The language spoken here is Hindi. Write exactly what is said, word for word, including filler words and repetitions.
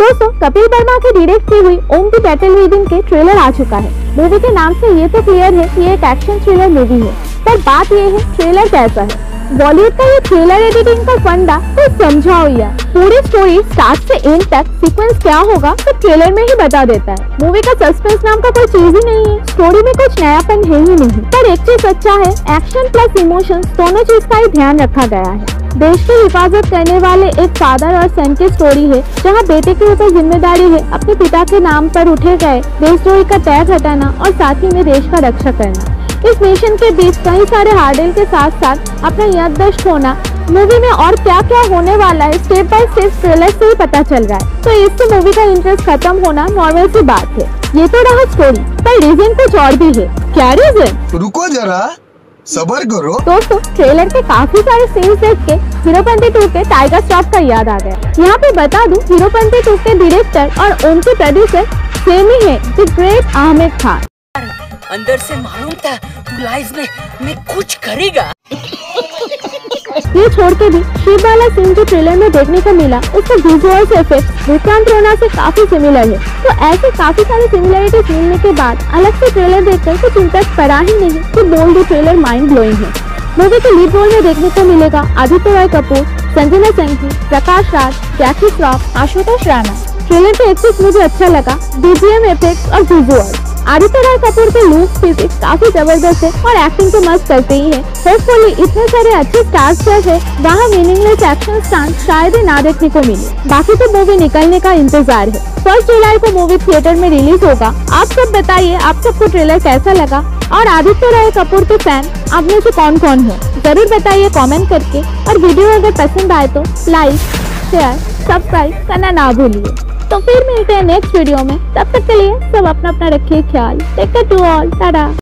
दोस्तों, कपिल वर्मा की डायरेक्ट की हुई ओम द बैटल विदिन के ट्रेलर आ चुका है। मूवी के नाम से ये तो क्लियर है कि ये एक एक्शन थ्रिलर मूवी है, पर बात ये है ट्रेलर कैसा है। बॉलीवुड का ये ट्रेलर एडिटिंग का फंडा तो समझाओ यार। पूरी स्टोरी स्टार्ट से एंड तक सीक्वेंस क्या होगा तो ट्रेलर में ही बता देता है। मूवी का सस्पेंस नाम का कोई चीज ही नहीं है, स्टोरी में कुछ नयापन है ही नहीं। पर एक चीज अच्छा है, एक्शन प्लस इमोशंस दोनों चीज का ही ध्यान रखा गया है। देश की हिफाजत करने वाले एक फादर और सन की स्टोरी है, जहां बेटे के ऊपर जिम्मेदारी है अपने पिता के नाम पर उठे गए देशद्रोही का टैग हटाना और साथ ही में देश का रक्षा करना। इस मिशन के बीच कई सारे हार्डल के साथ साथ अपना याददाश्त होना। मूवी में और क्या क्या होने वाला है स्टेप बाय स्टेप ट्रेलर से ही पता चल रहा है, तो इससे मूवी का इंटरेस्ट खत्म होना नॉर्मल सी बात है। ये तो रहा स्टोरी, पर रीजन कुछ और भी है। क्या रीजन? रुको जरा, सबर करो। दोस्तों, ट्रेलर के काफी सारे सीन्स देख के हीरोपंती टू के टाइगर श्रॉफ का याद आ गया। यहाँ पे बता दूं, हीरोपंती टू के डायरेक्टर और ओम के प्रोड्यूसर सेम ही है, द ग्रेट आमिर खान। अंदर से मालूम था तू लाइफ में में कुछ करेगा। ये छोड़ के भी शिव वाला सीन जो ट्रेलर में देखने को मिला, उसका विजुअल्स इफेक्ट विक्रांत रोना से काफी सिमिलर है। तो ऐसे काफी सारी सिमिलरिटीज मिलने के बाद अलग से ट्रेलर देखकर कुछ इंटरेस्ट पड़ा ही नहीं कि बोल द ट्रेलर माइंड ब्लोइंग है। मूवी के लीड रोल में देखने को मिलेगा आदित्य रॉय कपूर, संजना संघी, प्रकाश राज, जैकी श्रॉफ, आशुतोष राणा। ट्रेलर के एक्सेस मुझे अच्छा लगा, बीजीएम इफेक्ट्स और विजुअल्स। आदित्य रॉय कपूर के लुक फिजिक्स काफी जबरदस्त है और एक्टिंग तो मस्त करते ही है। होपफुली इतने सारे अच्छे स्टार्स है, वहाँ मीनिंगलेस एक्शन स्टंट शायद ही ना देखने को मिले। बाकी तो मूवी निकलने का इंतजार है। फर्स्ट जुलाई को मूवी थिएटर में रिलीज होगा। आप सब बताइए, आप सबको ट्रेलर कैसा लगा और आदित्य रॉय कपूर के फैन आप में से कौन कौन हो, जरूर बताइए कमेंट करके। और वीडियो अगर पसंद आए तो लाइक, शेयर, सब्सक्राइब करना ना भूलिए। तो फिर मिलते हैं नेक्स्ट वीडियो में, तब तक के लिए सब अपना अपना रखिए ख्याल। Take care to all, Tata.